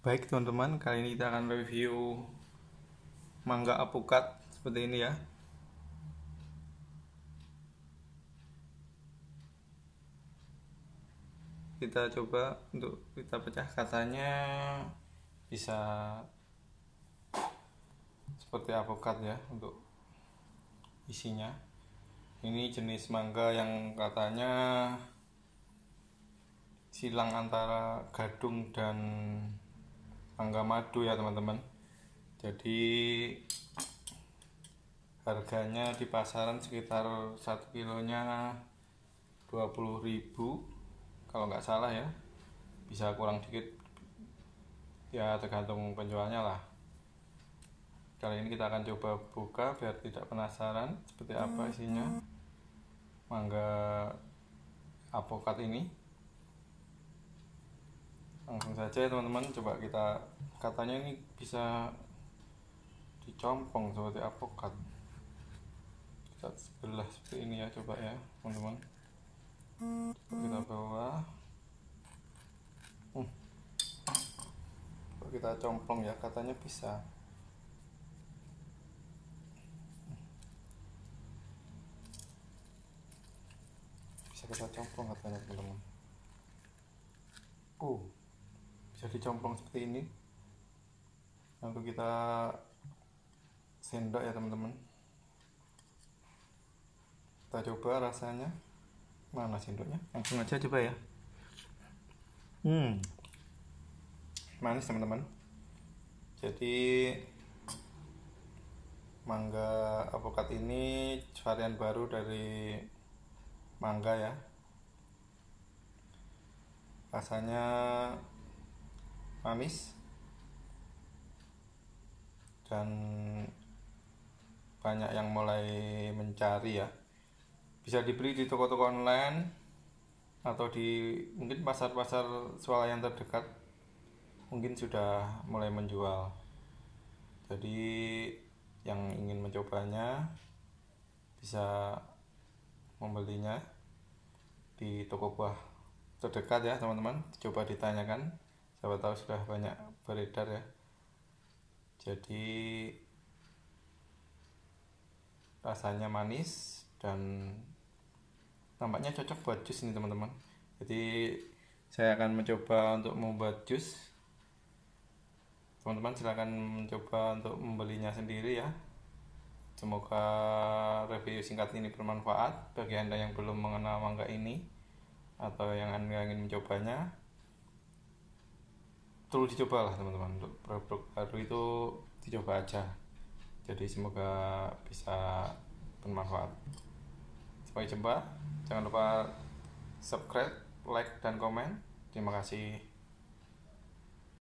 Baik teman-teman, kali ini kita akan review mangga apukat seperti ini ya. Kita coba untuk kita pecah, katanya bisa seperti apukat ya untuk isinya. Ini jenis mangga yang katanya silang antara gadung dan mangga madu ya teman-teman. Jadi harganya di pasaran sekitar 1 kilonya 20.000 kalau nggak salah ya, bisa kurang dikit ya, tergantung penjualnya lah. Kali ini kita akan coba buka biar tidak penasaran seperti apa isinya mangga apukat ini. Langsung saja teman-teman, coba kita, katanya ini bisa dicompong seperti apukat. Kita sebelah seperti ini ya, coba ya teman-teman. Coba kita bawa, coba kita complong ya, katanya bisa. Bisa kita complong katanya teman-teman. Bisa dicomplong seperti ini. Lalu kita sendok ya teman-teman. Kita coba rasanya. Mana sendoknya? Langsung aja coba ya. Manis teman-teman. Jadi mangga apukat ini varian baru dari mangga ya. Rasanya manis dan banyak yang mulai mencari ya. Bisa dibeli di toko-toko online atau di mungkin pasar-pasar swalayan terdekat, mungkin sudah mulai menjual. Jadi yang ingin mencobanya bisa membelinya di toko buah terdekat ya teman-teman. Coba ditanyakan, siapa tahu sudah banyak beredar ya. Jadi rasanya manis dan nampaknya cocok buat jus ini teman-teman. Jadi saya akan mencoba untuk membuat jus. Teman-teman silahkan mencoba untuk membelinya sendiri ya. Semoga review singkat ini bermanfaat bagi Anda yang belum mengenal mangga ini atau yang Anda ingin mencobanya. Perlu dicoba lah teman-teman, untuk produk baru itu dicoba aja. Jadi semoga bisa bermanfaat. Sampai jumpa. Jangan lupa subscribe, like, dan komen. Terima kasih.